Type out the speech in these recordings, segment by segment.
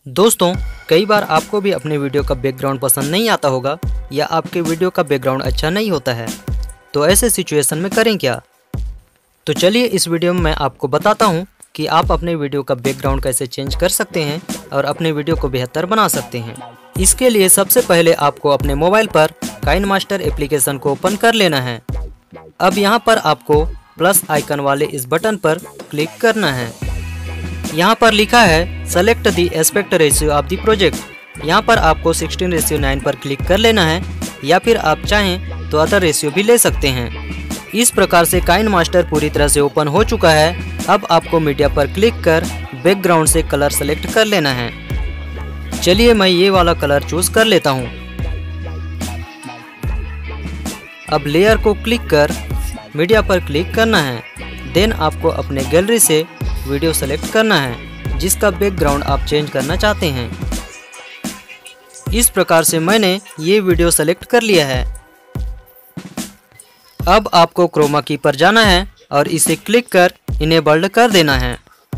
दोस्तों, कई बार आपको भी अपने वीडियो का बैकग्राउंड पसंद नहीं आता होगा या आपके वीडियो का बैकग्राउंड अच्छा नहीं होता है, तो ऐसे सिचुएशन में करें क्या। तो चलिए इस वीडियो में मैं आपको बताता हूं कि आप अपने वीडियो का बैकग्राउंड कैसे चेंज कर सकते हैं और अपने वीडियो को बेहतर बना सकते हैं। इसके लिए सबसे पहले आपको अपने मोबाइल पर काइनमास्टर एप्लीकेशन को ओपन कर लेना है। अब यहाँ पर आपको प्लस आइकन वाले इस बटन पर क्लिक करना है। यहाँ पर लिखा है select the aspect ratio of the project. यहाँ पर आपको 16:9 पर क्लिक कर लेना है या फिर आप चाहें तो अदर रेशियो भी ले सकते हैं। इस प्रकार से काइनमास्टर पूरी तरह से ओपन हो चुका है। अब आपको मीडिया पर क्लिक कर बैकग्राउंड से कलर सेलेक्ट कर लेना है। चलिए मैं ये वाला कलर चूज कर लेता हूँ। अब लेयर को क्लिक कर मीडिया पर क्लिक करना है। देन आपको अपने गैलरी से वीडियो सेलेक्ट करना है जिसका बैकग्राउंड आप चेंज करना चाहते हैं। इस प्रकार से मैंने ये वीडियो सेलेक्ट कर लिया है। अब आपको क्रोमा की पर जाना है और इसे क्लिक कर इनेबल्ड कर देना है।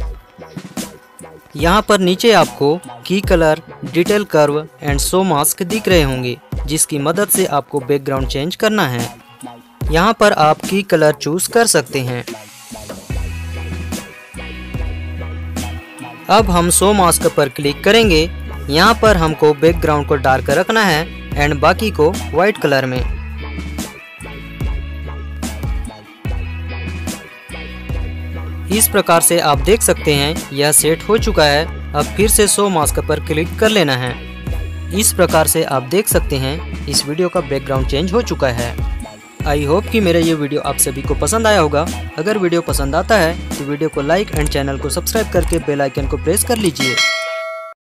यहाँ पर नीचे आपको key colour, detail curve and show mask दिख रहे होंगे जिसकी मदद से आपको बैकग्राउंड चेंज करना है। यहाँ पर आप की कलर चूज कर सकते हैं। अब हम शो मास्क पर क्लिक करेंगे। यहाँ पर हमको बैकग्राउंड को डार्क रखना है एंड बाकी को वाइट कलर में। इस प्रकार से आप देख सकते हैं यह सेट हो चुका है। अब फिर से शो मास्क पर क्लिक कर लेना है। इस प्रकार से आप देख सकते हैं इस वीडियो का बैकग्राउंड चेंज हो चुका है। आई होप कि मेरा ये वीडियो आप सभी को पसंद आया होगा। अगर वीडियो पसंद आता है तो वीडियो को लाइक एंड चैनल को सब्सक्राइब करके बेल आइकन को प्रेस कर लीजिए।